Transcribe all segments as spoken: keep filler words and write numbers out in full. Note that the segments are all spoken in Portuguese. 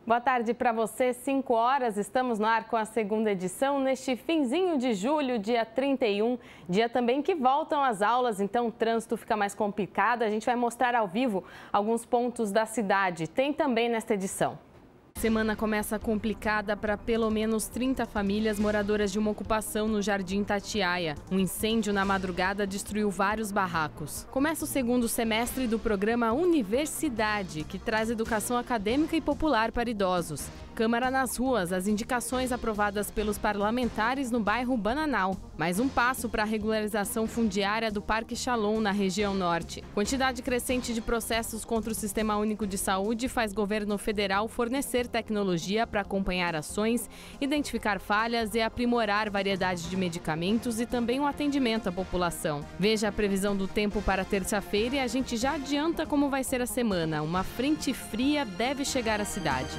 Boa tarde para você, cinco horas, estamos no ar com a segunda edição neste finzinho de julho, dia trinta e um, dia também que voltam as aulas, então o trânsito fica mais complicado. A gente vai mostrar ao vivo alguns pontos da cidade, tem também nesta edição. Semana começa complicada para pelo menos trinta famílias moradoras de uma ocupação no Jardim Itatiaia. Um incêndio na madrugada destruiu vários barracos. Começa o segundo semestre do programa Universidade, que traz educação acadêmica e popular para idosos. Câmara nas ruas, as indicações aprovadas pelos parlamentares no bairro Bananal. Mais um passo para a regularização fundiária do Parque Shalom, na região norte. Quantidade crescente de processos contra o Sistema Único de Saúde faz governo federal fornecer tecnologia para acompanhar ações, identificar falhas e aprimorar variedade de medicamentos e também o atendimento à população. Veja a previsão do tempo para terça-feira e a gente já adianta como vai ser a semana. Uma frente fria deve chegar à cidade.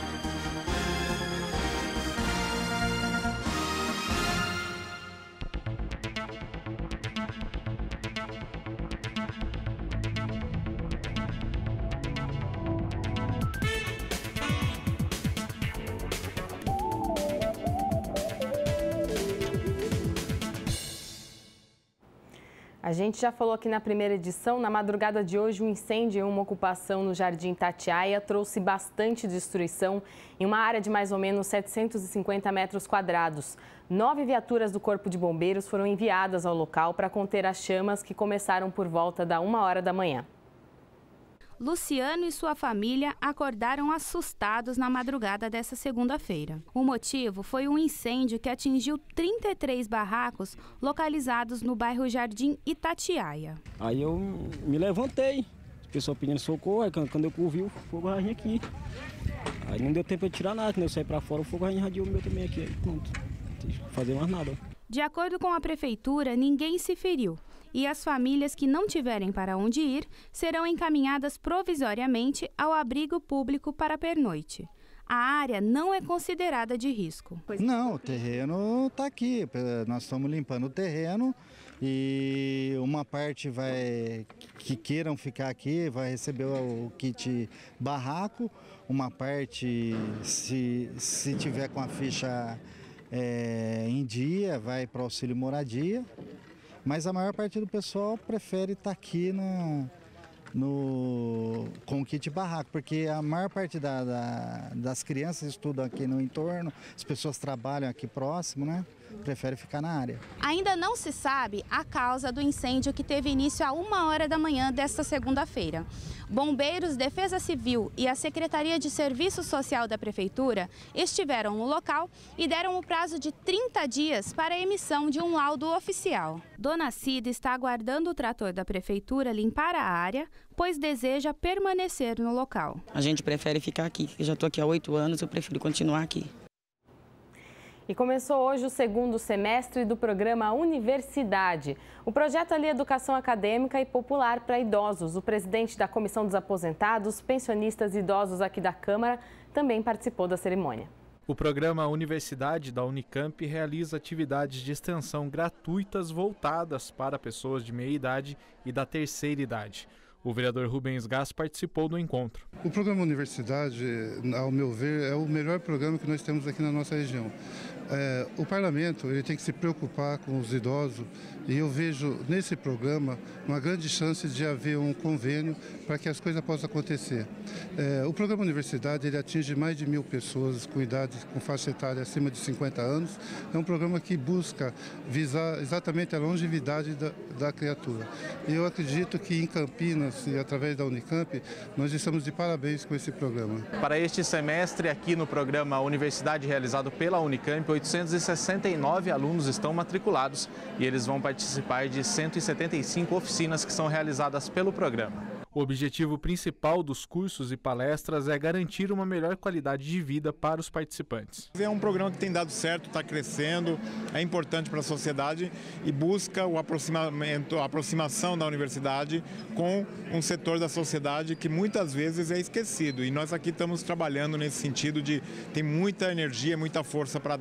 A gente já falou aqui na primeira edição, na madrugada de hoje, um incêndio em uma ocupação no Jardim Itatiaia trouxe bastante destruição em uma área de mais ou menos setecentos e cinquenta metros quadrados. Nove viaturas do Corpo de Bombeiros foram enviadas ao local para conter as chamas que começaram por volta da uma hora da manhã. Luciano e sua família acordaram assustados na madrugada dessa segunda-feira. O motivo foi um incêndio que atingiu trinta e três barracos localizados no bairro Jardim Itatiaia. Aí eu me levantei, o pessoal pedindo socorro, aí quando eu vi o fogo rainha aqui. Aí não deu tempo de tirar nada, quando eu saí pra fora o fogo rainha irradiou o meu também aqui, aí pronto, não tem que fazer mais nada. De acordo com a prefeitura, ninguém se feriu. E as famílias que não tiverem para onde ir serão encaminhadas provisoriamente ao abrigo público para pernoite. A área não é considerada de risco. Não, o terreno está aqui. Nós estamos limpando o terreno e uma parte vai que queiram ficar aqui vai receber o kit barraco. Uma parte, se, se tiver com a ficha é, em dia, vai para o auxílio moradia. Mas a maior parte do pessoal prefere estar aqui na, no, com o kit barraco, porque a maior parte da, da, das crianças estudam aqui no entorno, as pessoas trabalham aqui próximo, né? Prefere ficar na área. Ainda não se sabe a causa do incêndio que teve início a uma hora da manhã desta segunda-feira. Bombeiros, Defesa Civil e a Secretaria de Serviço Social da Prefeitura estiveram no local e deram o prazo de trinta dias para a emissão de um laudo oficial. Dona Cida está aguardando o trator da Prefeitura limpar a área, pois deseja permanecer no local. A gente prefere ficar aqui, eu já estou aqui há oito anos, eu prefiro continuar aqui. E começou hoje o segundo semestre do programa Universidade. O projeto alia educação acadêmica e popular para idosos. O presidente da Comissão dos Aposentados, Pensionistas e Idosos aqui da Câmara também participou da cerimônia. O programa Universidade da Unicamp realiza atividades de extensão gratuitas voltadas para pessoas de meia idade e da terceira idade. O vereador Rubens Gás participou do encontro. O programa Universidade, ao meu ver, é o melhor programa que nós temos aqui na nossa região. É, o parlamento ele tem que se preocupar com os idosos e eu vejo nesse programa uma grande chance de haver um convênio para que as coisas possam acontecer. É, o programa Universidade ele atinge mais de mil pessoas com idade, com faixa etária acima de cinquenta anos. É um programa que busca visar exatamente a longevidade da, da criatura. E eu acredito que em Campinas e através da Unicamp nós estamos de parabéns com esse programa. Para este semestre aqui no programa Universidade realizado pela Unicamp, oitocentos e sessenta e nove alunos estão matriculados e eles vão participar de cento e setenta e cinco oficinas que são realizadas pelo programa. O objetivo principal dos cursos e palestras é garantir uma melhor qualidade de vida para os participantes. É um programa que tem dado certo, está crescendo, é importante para a sociedade e busca o aproximamento, a aproximação da universidade com um setor da sociedade que muitas vezes é esquecido. E nós aqui estamos trabalhando nesse sentido de ter muita energia, muita força para dar.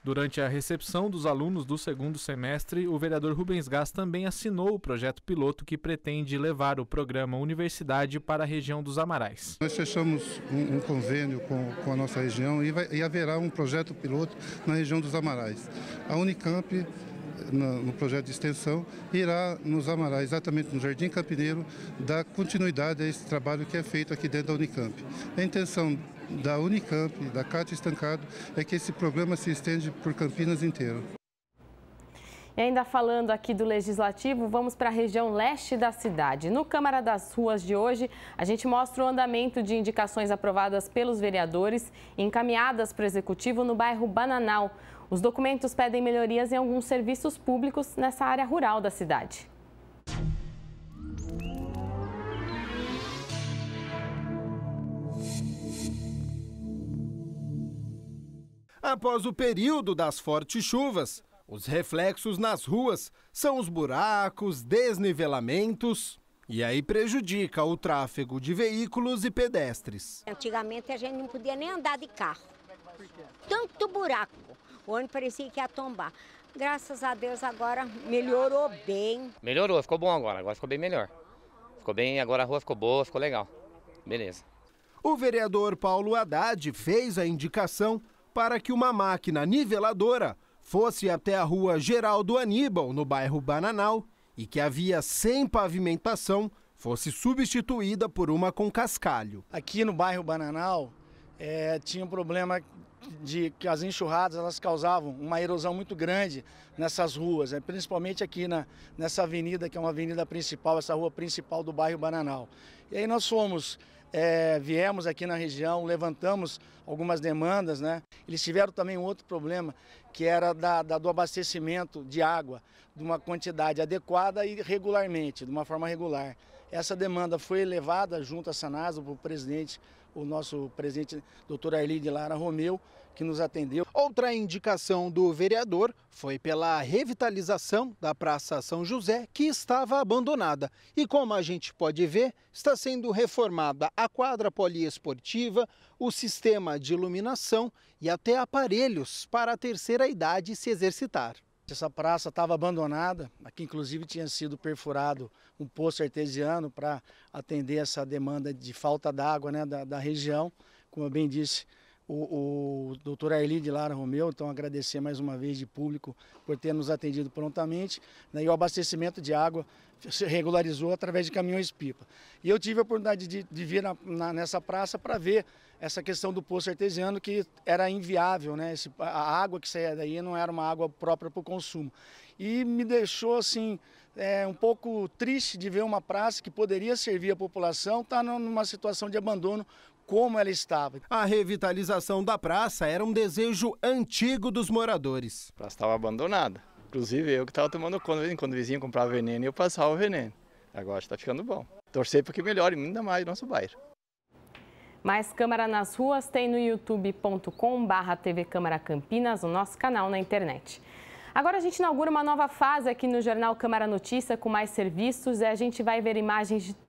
Durante a recepção dos alunos do segundo semestre, o vereador Rubens Gás também assinou o projeto piloto que pretende levar o programa Universidade para a região dos Amarais. Nós fechamos um, um convênio com, com a nossa região e, vai, e haverá um projeto piloto na região dos Amarais. A Unicamp, no, no projeto de extensão, irá nos Amarais, exatamente no Jardim Campineiro, dar continuidade a esse trabalho que é feito aqui dentro da Unicamp. A intenção da Unicamp, da Cátia Estancado, é que esse programa se estende por Campinas inteiro. E ainda falando aqui do Legislativo, vamos para a região leste da cidade. No Câmara das Ruas de hoje, a gente mostra o andamento de indicações aprovadas pelos vereadores e encaminhadas para o Executivo no bairro Bananal. Os documentos pedem melhorias em alguns serviços públicos nessa área rural da cidade. Após o período das fortes chuvas, os reflexos nas ruas são os buracos, desnivelamentos, e aí prejudica o tráfego de veículos e pedestres. Antigamente a gente não podia nem andar de carro. Tanto buraco, o ônibus parecia que ia tombar. Graças a Deus agora melhorou bem. Melhorou, ficou bom agora, agora ficou bem melhor. Ficou bem, agora a rua ficou boa, ficou legal. Beleza. O vereador Paulo Haddad fez a indicação para que uma máquina niveladora fosse até a rua Geraldo Aníbal, no bairro Bananal, e que a via sem pavimentação fosse substituída por uma com cascalho. Aqui no bairro Bananal é, tinha um problema de que as enxurradas elas causavam uma erosão muito grande nessas ruas, né? Principalmente aqui na, nessa avenida, que é uma avenida principal, essa rua principal do bairro Bananal. E aí nós fomos... É, viemos aqui na região, levantamos algumas demandas, né? Eles tiveram também um outro problema, que era da, da, do abastecimento de água, de uma quantidade adequada e regularmente, de uma forma regular. Essa demanda foi levada junto à Sanasa, para o presidente, o nosso presidente, doutor Arli de Lara Romeu, que nos atendeu. Outra indicação do vereador foi pela revitalização da Praça São José, que estava abandonada. E como a gente pode ver, está sendo reformada a quadra poliesportiva, o sistema de iluminação e até aparelhos para a terceira idade se exercitar. Essa praça estava abandonada, aqui inclusive tinha sido perfurado um poço artesiano para atender essa demanda de falta d'água, né, da, da região, como eu bem disse. O, o doutor Arli de Lara Romeu, então agradecer mais uma vez de público por ter nos atendido prontamente, né, e o abastecimento de água se regularizou através de caminhões-pipa. E eu tive a oportunidade de, de vir na, na, nessa praça para ver essa questão do poço artesiano, que era inviável, né? Esse, a água que saía daí não era uma água própria para o consumo. E me deixou assim, é, um pouco triste de ver uma praça que poderia servir a população estar tá numa situação de abandono como ela estava. A revitalização da praça era um desejo antigo dos moradores. A praça estava abandonada. Inclusive eu que estava tomando conta, quando o vizinho comprava veneno, eu passava o veneno. Agora está ficando bom. Torcer para que melhore ainda mais o nosso bairro. Mais Câmara nas Ruas tem no youtube ponto com barra T V Câmara Campinas, o nosso canal na internet. Agora a gente inaugura uma nova fase aqui no Jornal Câmara Notícia com mais serviços e a gente vai ver imagens de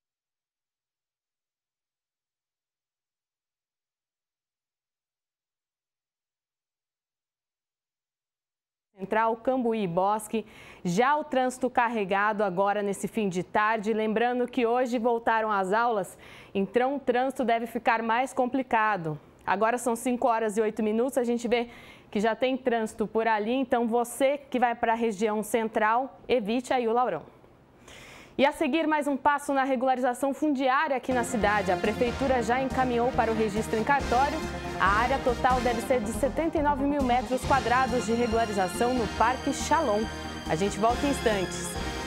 Central, Cambuí e Bosque. Já o trânsito carregado agora nesse fim de tarde. Lembrando que hoje voltaram as aulas, então o trânsito deve ficar mais complicado. Agora são cinco horas e oito minutos, a gente vê que já tem trânsito por ali, então você que vai para a região central, evite aí o Laurão. E a seguir, mais um passo na regularização fundiária aqui na cidade. A Prefeitura já encaminhou para o registro em cartório. A área total deve ser de setenta e nove mil metros quadrados de regularização no Parque Shalom. A gente volta em instantes.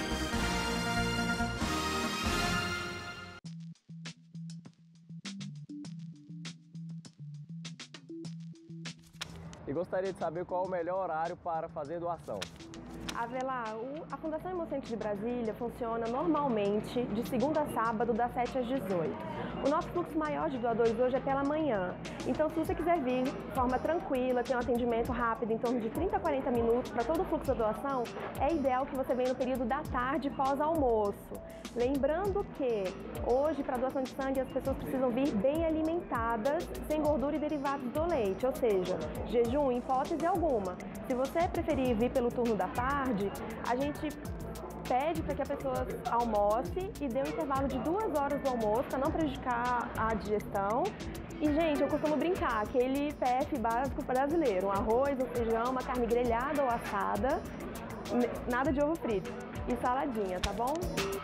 E gostaria de saber qual é o melhor horário para fazer doação. Avelar, a Fundação Hemocentro de Brasília funciona normalmente de segunda a sábado, das sete às dezoito. O nosso fluxo maior de doadores hoje é pela manhã. Então, se você quiser vir de forma tranquila, ter um atendimento rápido, em torno de trinta a quarenta minutos para todo o fluxo da doação, é ideal que você venha no período da tarde, pós-almoço. Lembrando que hoje, para a doação de sangue, as pessoas precisam vir bem alimentadas, sem gordura e derivados do leite, ou seja, jejum em hipótese alguma. Se você preferir vir pelo turno da tarde, a gente pede para que a pessoa almoce e dê um intervalo de duas horas do almoço para não prejudicar a digestão. E, gente, eu costumo brincar, aquele P F básico brasileiro, um arroz, um feijão, uma carne grelhada ou assada, nada de ovo frito e saladinha, tá bom?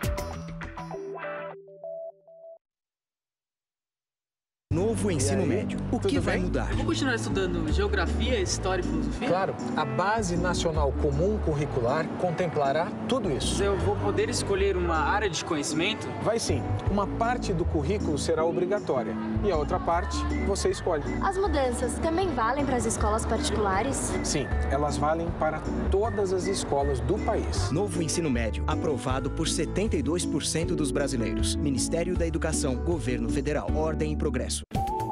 Novo ensino médio. O que vai mudar? Vou continuar estudando geografia, história e filosofia? Claro, a Base Nacional Comum Curricular contemplará tudo isso. Eu vou poder escolher uma área de conhecimento? Vai sim. Uma parte do currículo será obrigatória e a outra parte você escolhe. As mudanças também valem para as escolas particulares? Sim, elas valem para todas as escolas do país. Novo ensino médio, aprovado por setenta e dois por cento dos brasileiros. Ministério da Educação, Governo Federal, Ordem e Progresso.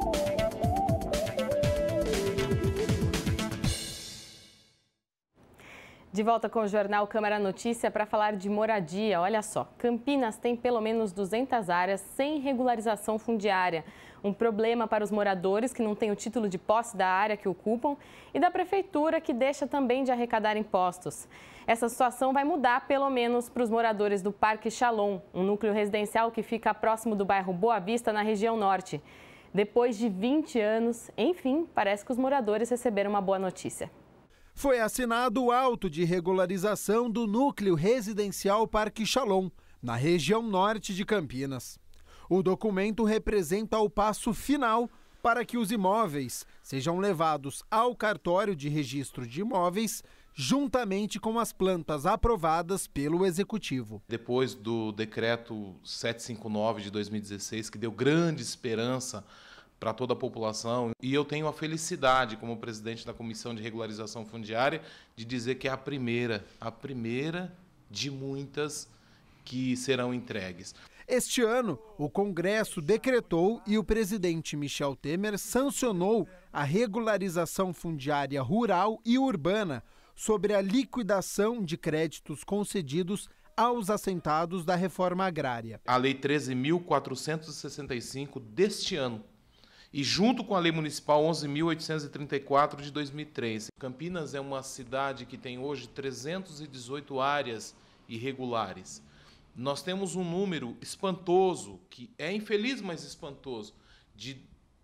De volta com o Jornal Câmara Notícia para falar de moradia. Olha só, Campinas tem pelo menos duzentas áreas sem regularização fundiária. Um problema para os moradores que não têm o título de posse da área que ocupam e da prefeitura que deixa também de arrecadar impostos. Essa situação vai mudar pelo menos para os moradores do Parque Shalom, um núcleo residencial que fica próximo do bairro Boa Vista, na região norte. Depois de vinte anos, enfim, parece que os moradores receberam uma boa notícia. Foi assinado o auto de regularização do núcleo residencial Parque Shalom, na região norte de Campinas. O documento representa o passo final para que os imóveis sejam levados ao cartório de registro de imóveis, juntamente com as plantas aprovadas pelo Executivo. Depois do decreto setecentos e cinquenta e nove de dois mil e dezesseis, que deu grande esperança para toda a população, e eu tenho a felicidade, como presidente da Comissão de Regularização Fundiária, de dizer que é a primeira, a primeira de muitas que serão entregues. Este ano, o Congresso decretou e o presidente Michel Temer sancionou a regularização fundiária rural e urbana sobre a liquidação de créditos concedidos aos assentados da reforma agrária. A Lei treze mil quatrocentos e sessenta e cinco deste ano, e junto com a Lei Municipal onze mil oitocentos e trinta e quatro de dois mil e três. Campinas é uma cidade que tem hoje trezentas e dezoito áreas irregulares. Nós temos um número espantoso, que é infeliz, mas espantoso, de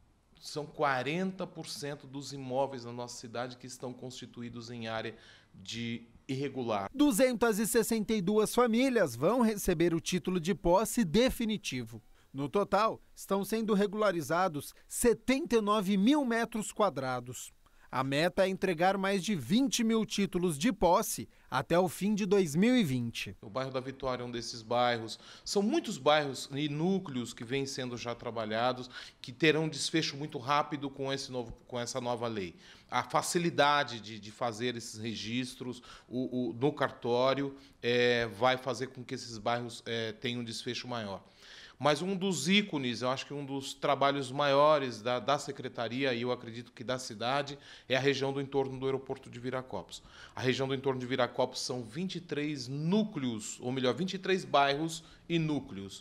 são quarenta por cento dos imóveis na nossa cidade que estão constituídos em área de irregular. duzentas e sessenta e duas famílias vão receber o título de posse definitivo. No total, estão sendo regularizados setenta e nove mil metros quadrados. A meta é entregar mais de vinte mil títulos de posse até o fim de dois mil e vinte. O bairro da Vitória é um desses bairros. São muitos bairros e núcleos que vêm sendo já trabalhados, que terão um desfecho muito rápido com, esse novo, com essa nova lei. A facilidade de, de fazer esses registros o, o, no cartório é, vai fazer com que esses bairros é, tenham um desfecho maior. Mas um dos ícones, eu acho que um dos trabalhos maiores da, da Secretaria, e eu acredito que da cidade, é a região do entorno do aeroporto de Viracopos. A região do entorno de Viracopos são vinte e três núcleos, ou melhor, vinte e três bairros e núcleos.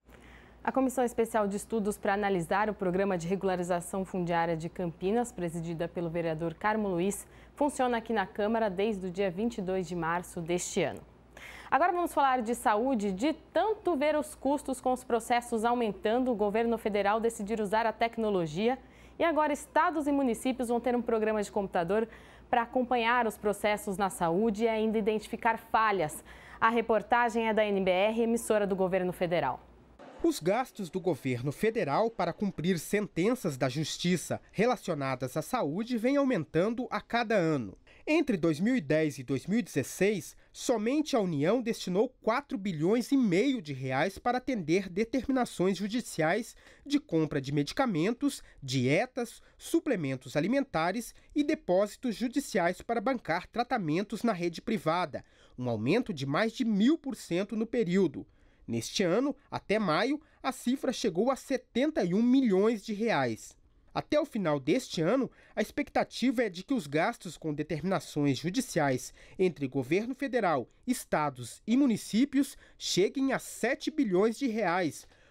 A Comissão Especial de Estudos para analisar o Programa de Regularização Fundiária de Campinas, presidida pelo vereador Carmo Luiz, funciona aqui na Câmara desde o dia vinte e dois de março deste ano. Agora vamos falar de saúde. De tanto ver os custos com os processos aumentando, o governo federal decidiu usar a tecnologia e agora estados e municípios vão ter um programa de computador para acompanhar os processos na saúde e ainda identificar falhas. A reportagem é da N B R, emissora do governo federal. Os gastos do governo federal para cumprir sentenças da justiça relacionadas à saúde vêm aumentando a cada ano. Entre dois mil e dez e dois mil e dezesseis, somente a União destinou quatro bilhões e meio de reais para atender determinações judiciais de compra de medicamentos, dietas, suplementos alimentares e depósitos judiciais para bancar tratamentos na rede privada, um aumento de mais de mil por cento no período. Neste ano, até maio, a cifra chegou a setenta e um milhões de reais. Até o final deste ano, a expectativa é de que os gastos com determinações judiciais entre governo federal, estados e municípios cheguem a sete bilhões de reais,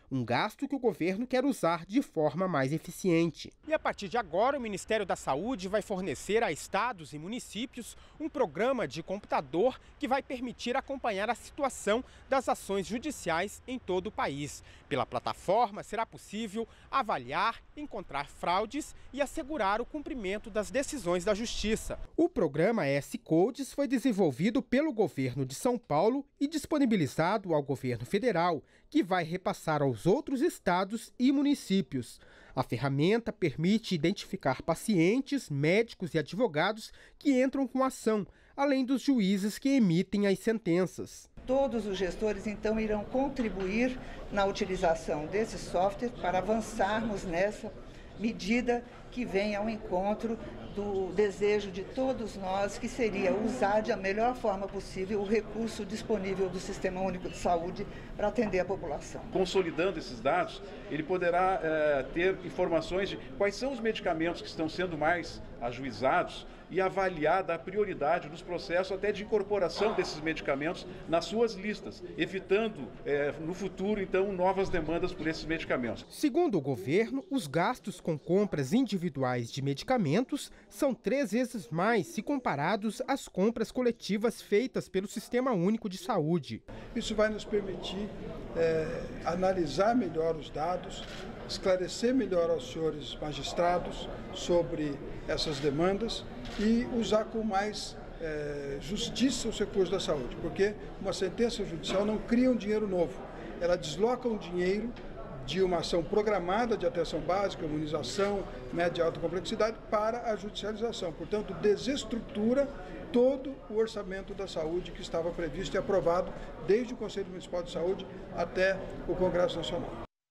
um gasto que o governo quer usar de forma mais eficiente. E a partir de agora, o Ministério da Saúde vai fornecer a estados e municípios um programa de computador que vai permitir acompanhar a situação das ações judiciais em todo o país. Pela plataforma, será possível avaliar, encontrar fraudes e assegurar o cumprimento das decisões da Justiça. O programa S-Codes foi desenvolvido pelo governo de São Paulo e disponibilizado ao governo federal, que vai repassar aos outros estados e municípios. A ferramenta permite identificar pacientes, médicos e advogados que entram com ação, além dos juízes que emitem as sentenças. Todos os gestores, então, irão contribuir na utilização desse software para avançarmos nessa medida que vem ao encontro do desejo de todos nós, que seria usar da melhor forma possível o recurso disponível do Sistema Único de Saúde para atender a população. Consolidando esses dados, ele poderá é, ter informações de quais são os medicamentos que estão sendo mais ajuizados e avaliar da prioridade dos processos até de incorporação desses medicamentos nas suas listas, evitando é, no futuro, então, novas demandas por esses medicamentos. Segundo o governo, os gastos com compras individuais de medicamentos são três vezes mais se comparados às compras coletivas feitas pelo Sistema Único de Saúde. Isso vai nos permitir é, analisar melhor os dados, esclarecer melhor aos senhores magistrados sobre essas demandas e usar com mais é, justiça os recursos da saúde, porque uma sentença judicial não cria um dinheiro novo, ela desloca um dinheiro de uma ação programada de atenção básica, imunização, média e alta complexidade para a judicialização. Portanto, desestrutura todo o orçamento da saúde que estava previsto e aprovado desde o Conselho Municipal de Saúde até o Congresso Nacional.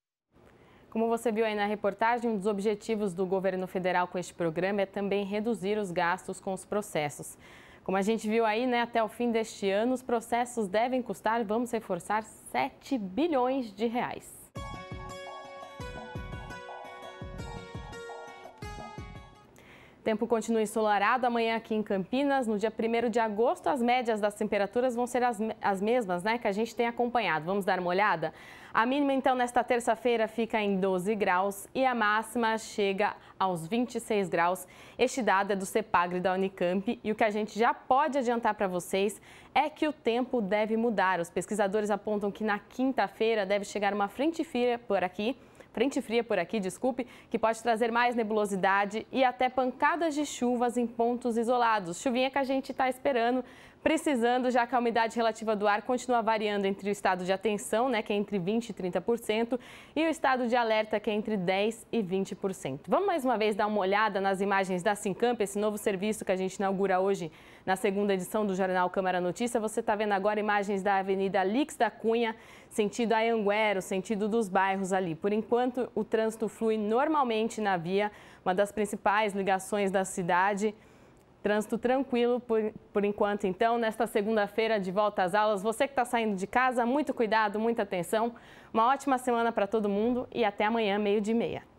Como você viu aí na reportagem, um dos objetivos do governo federal com este programa é também reduzir os gastos com os processos. Como a gente viu aí, né, até o fim deste ano, os processos devem custar, vamos reforçar, sete bilhões de reais. O tempo continua ensolarado amanhã aqui em Campinas. No dia primeiro de agosto, as médias das temperaturas vão ser as, as mesmas, né, que a gente tem acompanhado. Vamos dar uma olhada? A mínima, então, nesta terça-feira fica em doze graus e a máxima chega aos vinte e seis graus. Este dado é do CEPAGRE da Unicamp e o que a gente já pode adiantar para vocês é que o tempo deve mudar. Os pesquisadores apontam que na quinta-feira deve chegar uma frente fria por aqui. Frente fria por aqui, desculpe, que pode trazer mais nebulosidade e até pancadas de chuvas em pontos isolados. Chuvinha que a gente está esperando, precisando, já que a umidade relativa do ar continua variando entre o estado de atenção, né, que é entre vinte por cento e trinta por cento, e o estado de alerta, que é entre dez por cento e vinte por cento. Vamos mais uma vez dar uma olhada nas imagens da Sincamp, esse novo serviço que a gente inaugura hoje na segunda edição do Jornal Câmara Notícia. Você está vendo agora imagens da Avenida Alix da Cunha, sentido Anhanguera, sentido dos bairros ali. Por enquanto, o trânsito flui normalmente na via, uma das principais ligações da cidade. Trânsito tranquilo por, por enquanto, então, nesta segunda-feira de volta às aulas. Você que está saindo de casa, muito cuidado, muita atenção. Uma ótima semana para todo mundo e até amanhã, meio-dia e meia.